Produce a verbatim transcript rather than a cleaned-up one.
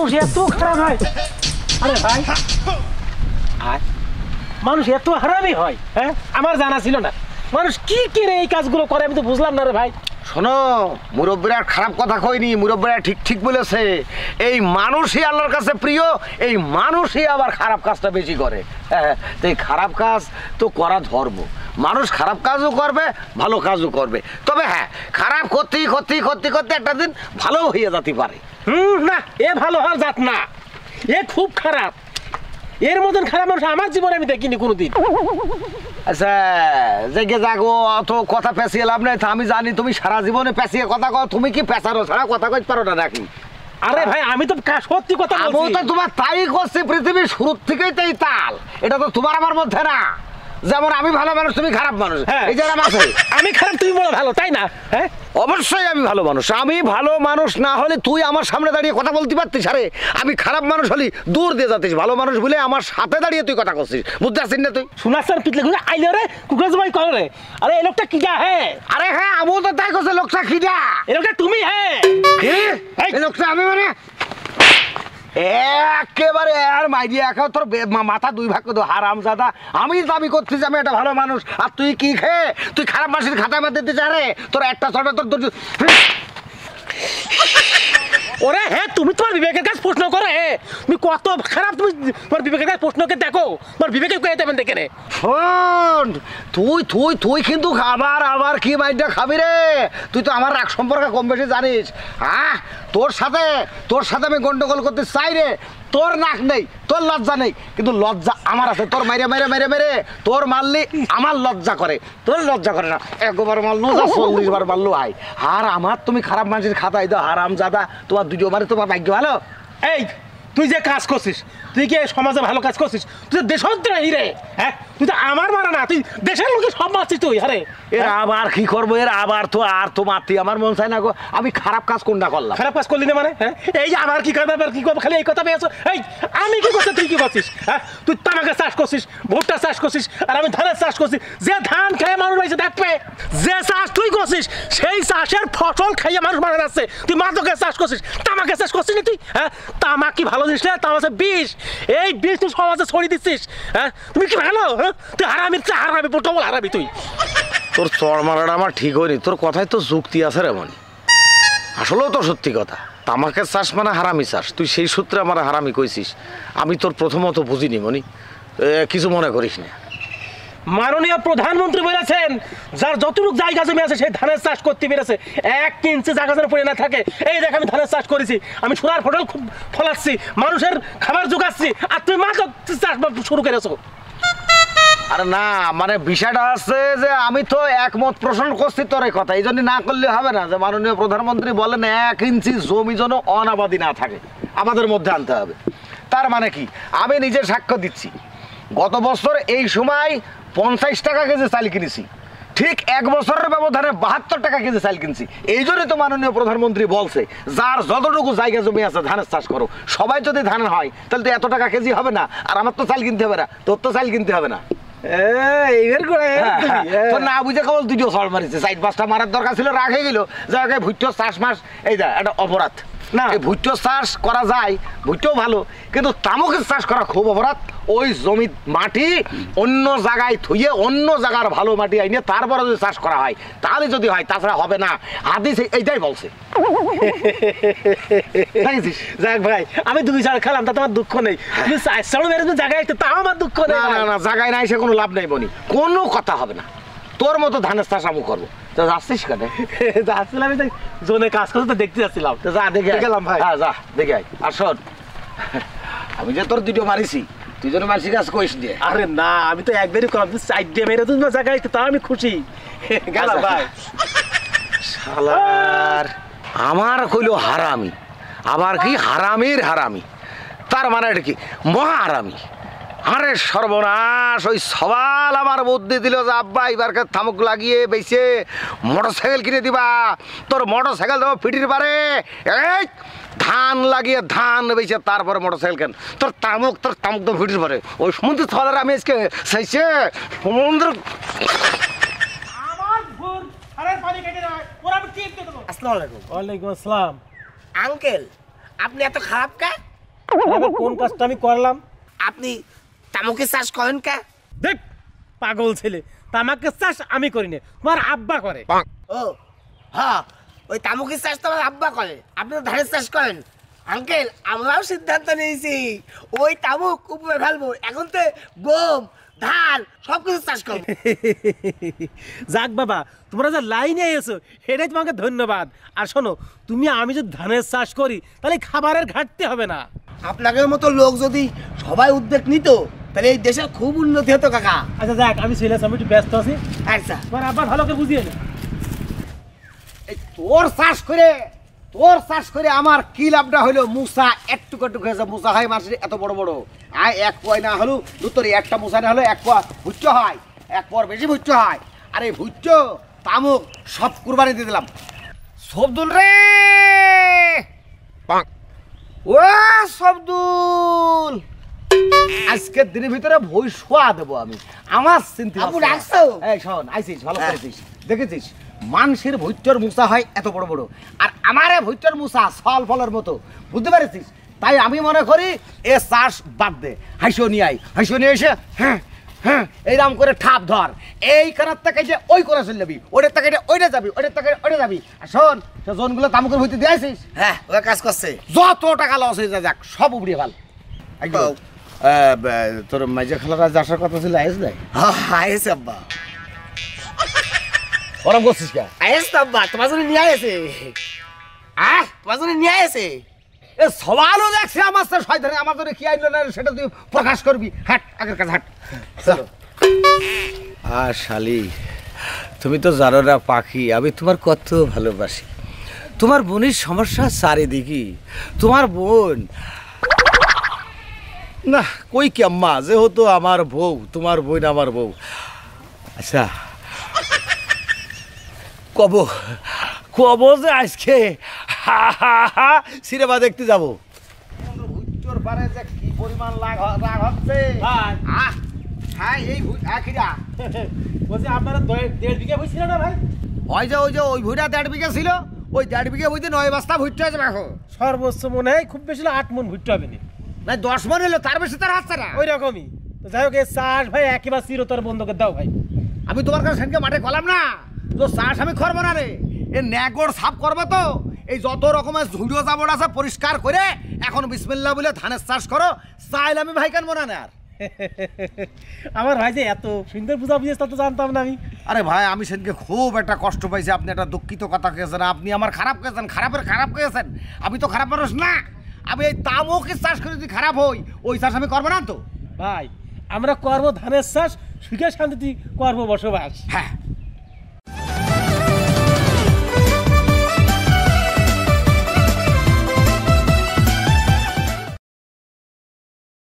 মানুষ এত খারাপ হয়? আরে ভাই মানুষ এত হারামি হয়? হ্যাঁ আমার জানা ছিল না। মানুষ কি কি রে এই কাজগুলো করে আমি তো বুঝলাম না রে ভাই। শোনো, মুরব্বীরা খারাপ কথা কইনি, মুরব্বীরা ঠিক ঠিক বলেছে। এই মানুষই আল্লাহর কাছে প্রিয়, এই মানুষই আবার খারাপ কাজটা বেশি করে। হ্যাঁ, তো এই খারাপ কাজ তো করা ধর্ম। মানুষ খারাপ কাজও করবে, ভালো কাজও করবে। তবে হ্যাঁ, খারাপ করতেই করতেই করতে করতে একটা দিন ভালো হয়ে যেতে পারে। হুম, না এ ভালো হওয়ার জাত না, এ খুব খারাপ। এর মতন খারাপ মানুষ আমার জীবনে আমি দেখিনি কোনোদিন। আচ্ছা জেগে যাগো, অত কথা পেঁচিয়ে লাভ নাই। আমি জানি তুমি সারা জীবনে পেঁচিয়ে কথা কও, তুমি কি পেঁচারো ছাড়া কথা কইতে পারো না নাকি? আরে ভাই আমি তো সত্যি কথা বলছি। আমি তো তোমার তাই করছি, পৃথিবীর শুরুর থেকেই তাই তাল। এটা তো তোমার আমার মধ্যে না। যেমন আমি ভালো মানুষ, তুমি খারাপ মানুষ। এই যে আছে আমি খারাপ, তুমি বলো ভালো, তাই না? হ্যাঁ অবশ্যই আমি ভালো মানুষ। আমি ভালো মানুষ না হলে তুই আমার সামনে দাঁড়িয়ে কথা বলতে পারতিস। আরে আমি খারাপ মানুষ হলি দূর দিয়ে যাতিস, ভালো মানুষ বলে আমার সাথে দাঁড়িয়ে তুই কথা করছিস। বুঝতে পারছিস না তুই? শোনাচ্ছেন পিতলে ঘুরে আইলে রে কুকুর জমাই করে। আরে এই লোকটা কি যা? হ্যাঁ আরে হ্যাঁ আমিও তো তাই করছে। লোকটা কি যা? এই লোকটা তুমি? হ্যাঁ এই লোকটা আমি মানে একেবারে আর মাইরিয়া একা তোর মাথা দুই ভাগ করে হারাম জাদা। আমি দাবি করছিস আমি একটা ভালো মানুষ, আর তুই কি খেয়ে তুই খারাপ মানুষের খাতায় বাদ দিতে চারে? তোর একটা ছটা তোর তোর ওরে হ্যাঁ তুমি তোমার বিবেকের কাছে প্রশ্ন করো। হ্যাঁ তুমি কত খারাপ, তুমি তোমার বিবেকের কাছে প্রশ্নকে দেখো, তোমার বিবেকে কয়ে দেবেন দেখে নে। শোন তুই তুই তুই কিন্তু আবার আবার কি মাইরটা খাবি রে? তুই তো আমার রাগ সম্পর্কে কম বেশি জানিস। হ্যাঁ তোর সাথে তোর সাথে আমি গন্ডগোল করতে চাই রে। তোর নাক নেই, তোর লজ্জা নেই, কিন্তু লজ্জা আমার আছে। তোর মাইরে মাইরে মাইরে মেরে তোর মারলি আমার লজ্জা করে, তোর লজ্জা করে না। একবার মারলু যা চল্লিশ বার মারলু আই। আর আমার তুমি খারাপ মানুষের খাতায় দাও হারাম জাদা। তোমার দুটো মানে তোমার ভাগ্য ভালো। এই তুই যে কাজ করছিস, তুই কি সমাজে ভালো কাজ করছিস? তুই দেশদ্রোহী রে। হ্যাঁ তুই তো আমার মারা না, তুই দেশের লোকে সব মারছিস তুই। আরে এর আবার কি করবো? এর আবার তো আর তো মারতি আমার মন চাই না গো। আমি খারাপ কাজ কোনটা করলাম? খারাপ কাজ করলি না মানে? হ্যাঁ এই যে আমার কি করবে আবার কি করবো, খালি এই কথা পেয়েছো। এই আমি কি করছি, তুই কি করছিস? হ্যাঁ তুই তামাকের চাষ করছিস, ভুট্টা চাষ করছিস, আর আমি ধানের চাষ করছি। যে ধান খেয়ে মানুষ রয়েছে দেখবে, যে চাষ তুই করছিস সেই চাষের ফসল খাইয়ে মানুষ মারা যাচ্ছে। তুই মাদকের চাষ করছিস, তামাকের চাষ করছিস না তুই? হ্যাঁ তামাক কি ভালো জিনিস না? তামাক বিষ, এই বিষ তুই সমাজে ছড়িয়ে দিচ্ছিস। হ্যাঁ তুমি কি ভালো? হ্যাঁ তুই হারামি, তুই হারামি, বল হারাবি তুই। তোর চড় মারাটা আমার ঠিক হয়নি। তোর কথায় তো যুক্তি আছে রে মনি, আসলেও তো সত্যি কথা। তামাকের চাষ মানে হারামি চাষ, তুই সেই সূত্রে আমার হারামি কইছিস। আমি তোর প্রথমত বুঝিনি মনি, কিছু মনে করিস না। মাননীয় প্রধানমন্ত্রী বলেছেন যার যতটুকু জায়গা জমি আছে সেই ধানের চাষ করতে পেরেছে। এক ইঞ্চি জায়গা যেন পড়ে না থাকে। এই দেখ আমি ধানের চাষ করেছি, আমি সোনার ফসল খুব ফলাচ্ছি, মানুষের খাবার যোগাচ্ছি, আর তুই মাদক চাষ শুরু করেছো। আরে না মানে বিষয়টা আছে যে আমি তো একমত পোষণ করছি তোর এই কথা। এই জন্য না করলে হবে না যে মাননীয় প্রধানমন্ত্রী বলেন এক ইঞ্চি জমি যেন অনাবাদি না থাকে, আমাদের মধ্যে আনতে হবে। তার মানে কি, আমি নিজে সাক্ষ্য দিচ্ছি, গত বছর এই সময় পঞ্চাশ টাকা কেজি চাল কিনেছি, ঠিক এক বছরের ব্যবধানে বাহাত্তর টাকা কেজি চাল কিনছি। এই জন্যই তো মাননীয় প্রধানমন্ত্রী বলছে যার যতটুকু জায়গা জমি আছে ধানের চাষ করো। সবাই যদি ধান হয় তাহলে তো এত টাকা কেজি হবে না, আর আমার তো চাল কিনতে হবে না, তোর তো চাল কিনতে হবে না। না বুঝে কেবল দুটো সল মারিছে, চার পাঁচটা মারার দরকার ছিল, রাখে গেল জায়গায় ভুট্টো চাষ মাস। এই যা একটা অপরাধ না, ভুট্টো চাষ করা যায়, ভুট্টো ভালো, কিন্তু তামাকের চাষ করা খুব অপরাধ। ওই জমি মাটি অন্য জায়গায় থুয়ে অন্য জায়গার ভালো মাটি আইনে তারপরে যদি চাষ করা হয় তাহলে যদি হয়, তাছাড়া হবে না। হাদিস এইটাই বলছে। যাক ভাই আমি দুই চাল খেলাম, তা তোমার দুঃখ নেই। জায়গায় তাও আমার দুঃখ নেই। না না জায়গায় নাই, সে কোনো লাভ নেই বনি, কোনো কথা হবে না। তোর মতো ধানের চাষ আমি করবো। তো যাচ্ছিস কেন? যাচ্ছিলাম জোনে কাজ করতে দেখতে যাচ্ছিলাম। যা দেখে গেলাম ভাই। হ্যাঁ যা দেখে আয়। আর শোন, আমি যে তোর দুটো মারিছি, তুই যেন মানসিক কাজ করিস দিয়ে। আরে না আমি তো একবারই করলাম, তুই সাইড দিয়ে মেরে তুই জায়গায়, তাও আমি খুশি। গেলাম ভাই। শালার আমার কইলো হারামি, আবার কি হারামির হারামি, তার মানে এটা কি মহা হারামি। আরে সর্বনাশ, ওই সবাল আমার বুদ্ধি দিল যে আব্বা এবারকে থামুক লাগিয়ে বেঁচে মোটর সাইকেল কিনে দিবা। তোর মোটর সাইকেল দেবো পিঠির পারে, এই ধান লাগিয়ে ধান বেঁচে তারপরে মোটর সাইকেল কেন। তোর তামুক তোর তামুক তো পিঠির পারে। ওই সমুদ্র সবাল আমি আজকে চাইছে সমুদ্র। আসসালামু আলাইকুম। ওয়ালাইকুম আসসালাম। আঙ্কেল আপনি এত খারাপ কে? এবার কোন কাজটা আমি করলাম? আপনি তামুকের চাষ করেন কে? দেখ পাগল ছেলে, তামাকের চাষ আমি করি না, তোমার আব্বা করে। ও হ্যাঁ, ওই তামুকের চাষ তো আমার আব্বা করে, আপনি তো ধানের চাষ করেন। আঙ্কেল আমরাও সিদ্ধান্ত নিয়েছি ওই তামুক উপরে ফেলবো, এখন তো গম ধান সব কিছু চাষ করবো। যাক বাবা, তোমরা যে লাইনে এসো সেটাই তোমাকে ধন্যবাদ। আর শোনো, তুমি আমি যদি ধানের চাষ করি তাহলে খাবারের ঘাটতি হবে না। আপনাদের মতো লোক যদি সবাই উদ্যোগ নিত তাহলে এই দেশের খুব উন্নতি হতো কাকা। আচ্ছা যাক, আমি ছেলে আমি একটু ব্যস্ত আছি, আচ্ছা তোমার আব্বা ভালো করে বুঝিয়ে নে। এই তোর চাষ করে তোর চাষ করে আমার কি লাভটা হইলো? মুসা একটুকু একটু হয়েছে, মুসা হয় মানুষের এত বড় বড়, আয় এক পোয় না হলো তোর একটা মুসা না হলো এক পোয়া ভুচ্চ হয়, এক পোয়ার বেশি ভুচ্চ হয়। আর এই ভুচ্চ তামুক সব কুরবানি দিয়ে দিলাম। সবদুল রে, ও সবদুল, আজকের দিনের ভিতরে ভই শোয়া দেবো আমি। আমার চিন্তা আপু রাখছো? এই শোন, আইছিস ভালো করেছিস, দেখেছিস মানুষের ভুট্টোর মুসা হয় এত বড় বড়, আর আমারে ভুট্টোর মুসা সল ফলের মতো, বুঝতে পেরেছিস? তাই আমি মনে করি এ চাষ বাদ দে, হাসিও নিয়ে আই, হাসিও নিয়ে এসে হ্যাঁ হ্যাঁ এইরকম করে ঠাপ ধর, এই কানার থেকে যে ওই করে চলে যাবি, ওটার থেকে ওইটা যাবি, ওটার থেকে ওইটা যাবি। আর শোন, সে জোনগুলো তামুকের ভুইতে দিয়ে আসিস, হ্যাঁ ওরা কাজ করছে। যত টাকা লস হয়ে যা যাক সব উবড়িয়ে ভাল। একদম তোর মাইজা খালার আজ আসার কথা ছিল, আইস নাই? হ্যাঁ আয়েছে আব্বা, ওরম করছিস কে? আয়েস তো আব্বা, তোমার জন্য নিয়ে আসে। আহ তোমার জন্য নিয়ে আসে। এ সবালও দেখছে আমার সাথে শয়তানি, আমার জন্য কি আইলো না সেটা তুই প্রকাশ করবি। হাট আগের কাছে হাট, চলো। আর শালি, তুমি তো জানো না পাখি, আমি তোমার কত ভালোবাসি। তোমার বোনের সমস্যা চারিদিকে, তোমার বোন না কই কি আম্মা, যেহেতু আমার বউ, তোমার বোন আমার বউ। আচ্ছা কব কব যে আজকে সিনেমা দেখতে যাবো। ভুট্টোর পারে যে কি পরিমাণ লাগ রাগ হচ্ছে ভাই, আহ, হ্যাঁ এই আখিরা বলছি আপনারা দে- দেড় বিঘা হয়েছিল না ভাই? ওই যে ওই যে ওই ভুইটা দেড় বিঘা ছিল, ওই দেড় বিঘা ভুইতে নয় বস্তা ভুট্টো আছে এখন। সর্বোচ্চ মনে হয় খুব বেশি হলে আট মন ভুট্টা হবে না, না দশ মন হলো, তার বেশি তার হচ্ছে না। ওই রকমই। তো যাই হোক, এই চাষ ভাই একেবারে চিরতর বন্ধ করে দাও ভাই। আমি তোমার কাছে সেদিনকে মাঠে গেলাম না, তো চাষ আমি করবো না রে, এ ন্যাগড় সাফ করবো তো। এই যত রকমের ঝুড়িও জাবড় আছে পরিষ্কার করে এখন বিসমিল্লাহ বলে ধানের চাষ করো, চাইলে আমি ভাই কেন মনে না। আর আমার ভাই যে এত সুন্দর বুঝা বুঝেছে তা তো জানতাম না আমি। আরে ভাই, আমি সেদিনকে খুব একটা কষ্ট পাইছি, আপনি একটা দুঃখিত কথা কেছেন, আপনি আমার খারাপ কেছেন, খারাপের খারাপ কেছেন। আমি তো খারাপ মানুষ না, আমি এই তামুকে চাষ করে যদি খারাপ হই, ওই চাষ আমি করবো না তো। ভাই আমরা করবো ধানের চাষ, সুখে শান্তিতে করবো বসবাস। হ্যাঁ